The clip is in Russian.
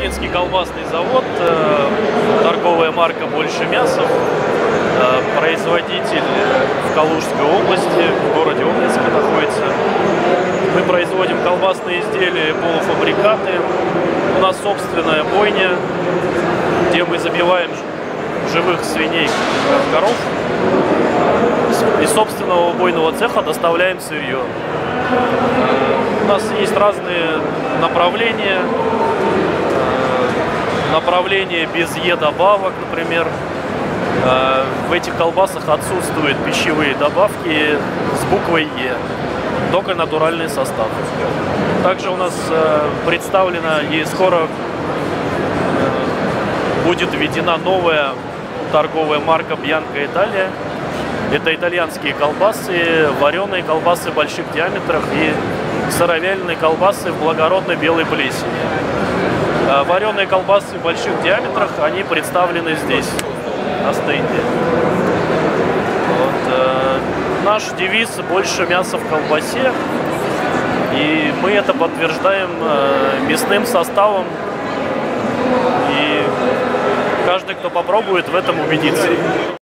Раменский колбасный завод, торговая марка «Больше мяса», производитель в Калужской области, в городе Обнинске находится. Мы производим колбасные изделия, полуфабрикаты. У нас собственная бойня, где мы забиваем живых свиней, коров. Из собственного убойного цеха доставляем сырье. У нас есть разные направления. Направление без Е-добавок, например. В этих колбасах отсутствуют пищевые добавки с буквой Е, только натуральный состав. Также у нас представлена и скоро будет введена новая торговая марка «Бьянко Италия». Это итальянские колбасы, вареные колбасы в больших диаметрах и сыровяленые колбасы в благородной белой плесени. Вареные колбасы в больших диаметрах, они представлены здесь, на стенде. Наш девиз «Больше мяса в колбасе». И мы это подтверждаем мясным составом. И каждый, кто попробует, в этом убедится.